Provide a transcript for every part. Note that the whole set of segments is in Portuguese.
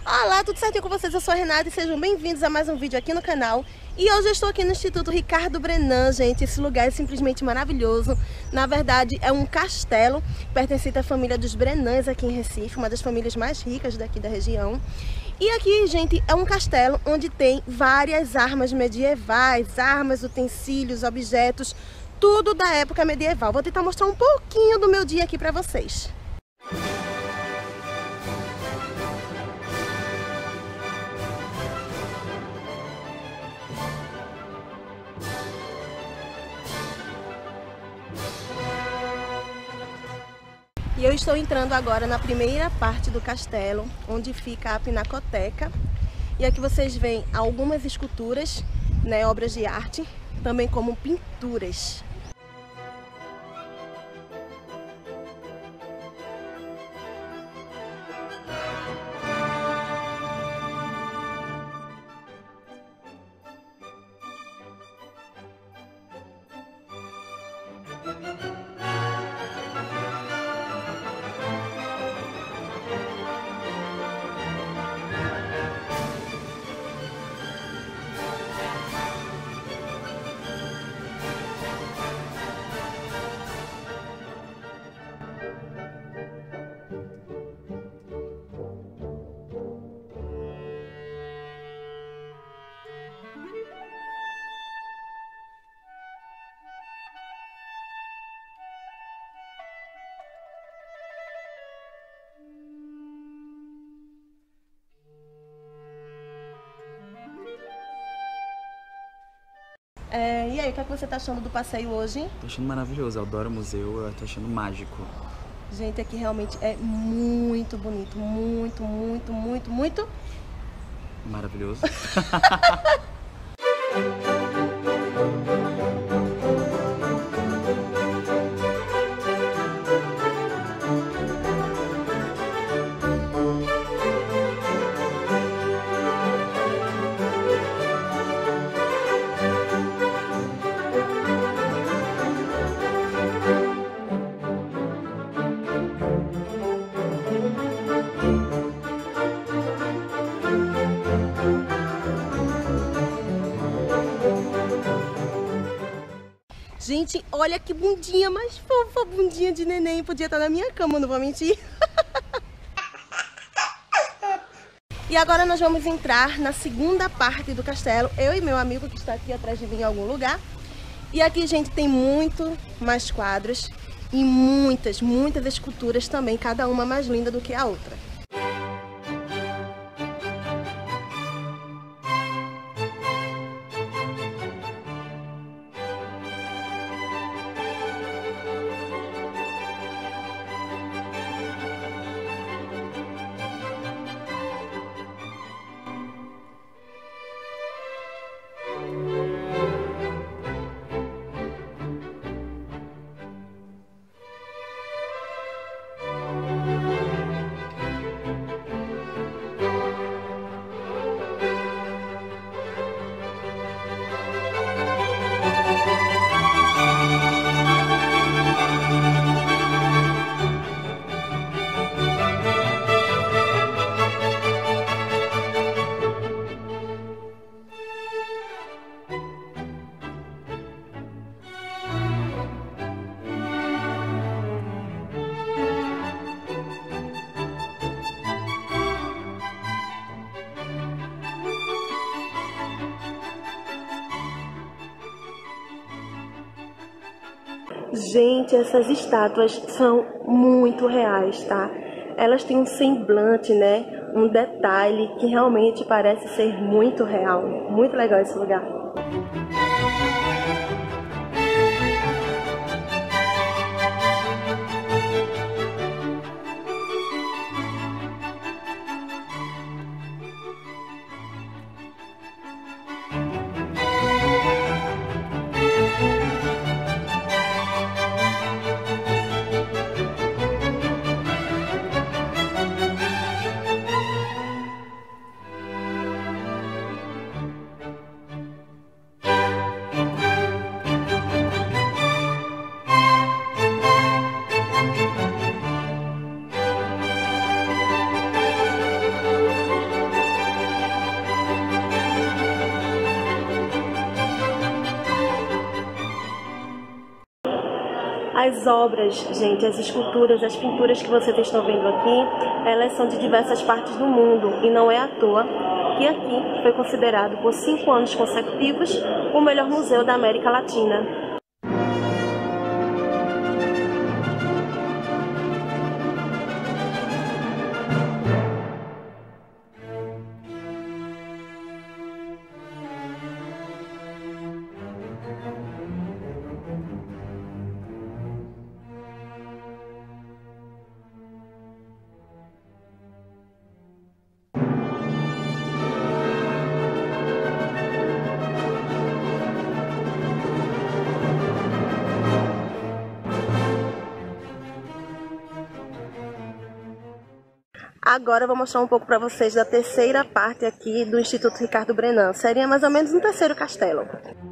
Olá, tudo certinho com vocês? Eu sou a Renata e sejam bem-vindos a mais um vídeo aqui no canal. E hoje eu estou aqui no Instituto Ricardo Brenan, gente. Esse lugar é simplesmente maravilhoso. Na verdade, é um castelo pertencente à família dos Brenans aqui em Recife, uma das famílias mais ricas daqui da região. E aqui, gente, é um castelo onde tem várias armas medievais, armas, utensílios, objetos, tudo da época medieval. Vou tentar mostrar um pouquinho do meu dia aqui pra vocês. E eu estou entrando agora na primeira parte do castelo, onde fica a pinacoteca. E aqui vocês veem algumas esculturas, né, obras de arte, também como pinturas. E aí, o que é que você tá achando do passeio hoje? Tô achando maravilhoso, eu adoro museu, eu tô achando mágico. Gente, aqui realmente é muito bonito, muito Maravilhoso. Gente, olha que bundinha mais fofa, bundinha de neném. Podia estar na minha cama, não vou mentir. E agora nós vamos entrar na segunda parte do castelo. Eu e meu amigo que está aqui atrás de mim em algum lugar. E aqui, gente, tem muito mais quadros e muitas esculturas também, cada uma mais linda do que a outra. Gente, essas estátuas são muito reais, tá? Elas têm um semblante, né? Um detalhe que realmente parece ser muito real. Muito legal esse lugar. As obras, gente, as esculturas, as pinturas que vocês estão vendo aqui, elas são de diversas partes do mundo e não é à toa que aqui foi considerado por 5 anos consecutivos o melhor museu da América Latina. Agora eu vou mostrar um pouco para vocês da terceira parte aqui do Instituto Ricardo Brenan. Seria mais ou menos um terceiro castelo.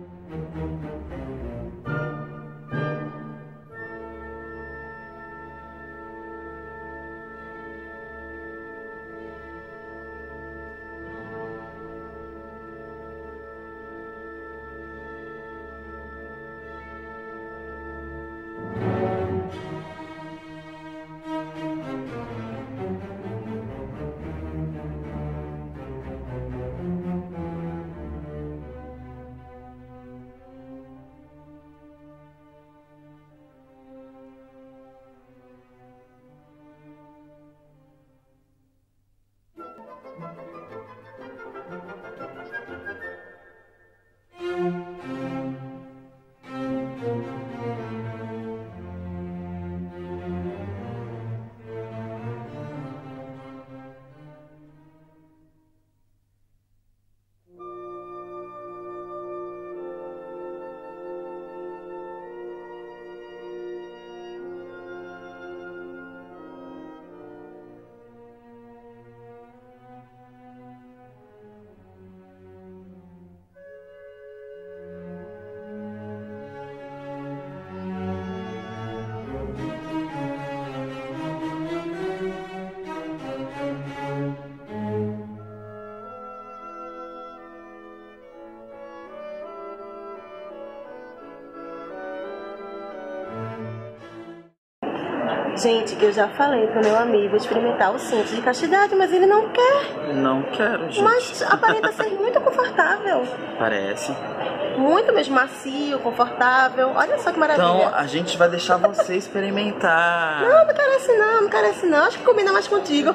Gente, eu já falei pro meu amigo experimentar o cinto de castidade, mas ele não quer. Não quero, gente. Mas aparenta ser muito confortável. Parece. Muito mesmo macio, confortável. Olha só que maravilha. Então, a gente vai deixar você experimentar. Não quero esse não, não quero esse não. Acho que combina mais contigo.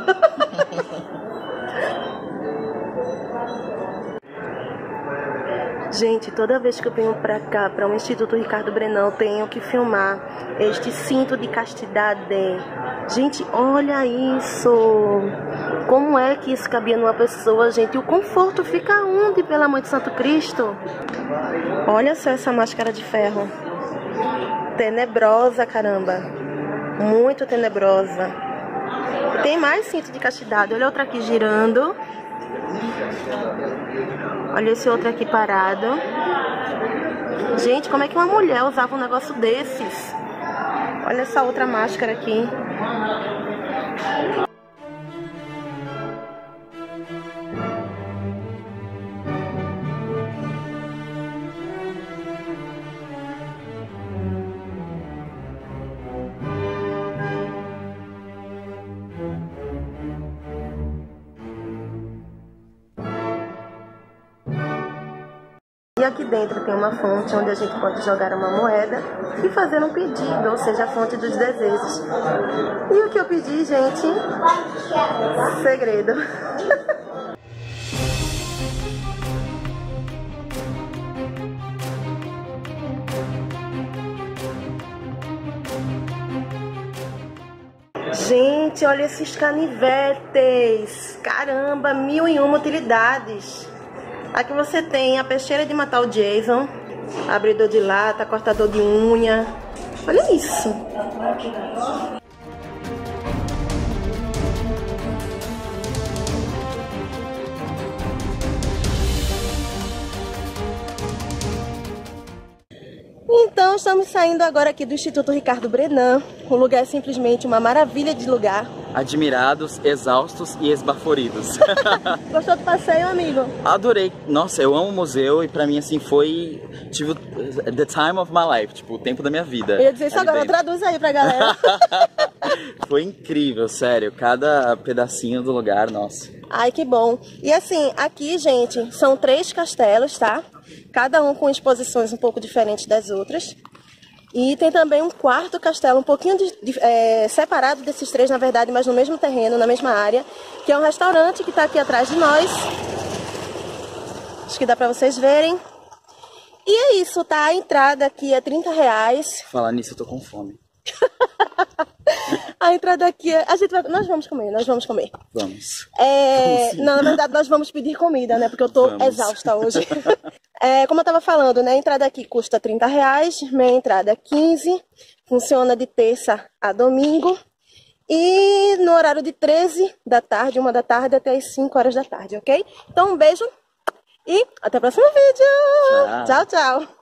Gente, toda vez que eu venho pra cá, para o Instituto Ricardo Brenan, eu tenho que filmar este cinto de castidade. Gente, olha isso! Como é que isso cabia numa pessoa, gente? O conforto fica onde, pelo amor de Santo Cristo? Olha só essa máscara de ferro. Tenebrosa, caramba. Muito tenebrosa. Tem mais cinto de castidade. Olha outra aqui girando. Olha esse outro aqui parado. Gente, como é que uma mulher usava um negócio desses? Olha essa outra máscara aqui. E aqui dentro tem uma fonte onde a gente pode jogar uma moeda e fazer um pedido, ou seja, a fonte dos desejos. E o que eu pedi, gente? Segredo. Gente, olha esses canivetes. Caramba, 1001 utilidades. Aqui você tem a peixeira de matar o Jason, abridor de lata, cortador de unha. Olha isso. Então, estamos saindo agora aqui do Instituto Ricardo Brenan. O lugar é simplesmente uma maravilha de lugar. admirados, exaustos e esbaforidos. Gostou do passeio, amigo? Adorei. Nossa, eu amo o museu e pra mim, assim, foi, tipo, the time of my life, tipo, o tempo da minha vida. Eu ia dizer isso ali agora, dentro. traduz aí pra galera. Foi incrível, sério. Cada pedacinho do lugar, nossa. Ai, que bom. E assim, aqui, gente, são 3 castelos, tá? Cada um com exposições um pouco diferentes das outras. E tem também um 4º castelo, um pouquinho separado desses 3, na verdade, mas no mesmo terreno, na mesma área, que é um restaurante que está aqui atrás de nós. Acho que dá para vocês verem. E é isso, tá? A entrada aqui é R$30. Falar nisso, eu tô com fome. A entrada aqui é... Nós vamos comer. Vamos. Não, na verdade, nós vamos pedir comida, né? Porque eu tô exausta hoje. Como eu tava falando, né? A entrada aqui custa R$30, meia entrada 15. Funciona de terça a domingo. E no horário de 13 da tarde, 1 da tarde, até as 5 horas da tarde, ok? Então, um beijo e até o próximo vídeo! Tchau. Tchau, tchau!